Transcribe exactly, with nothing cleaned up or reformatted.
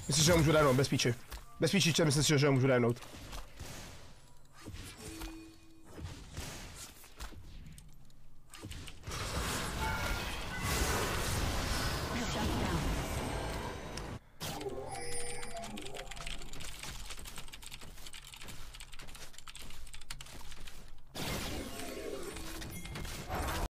Myslím, že ho můžu dajnout, bez píči. Bez píči, myslím si, že ho můžu dajnout.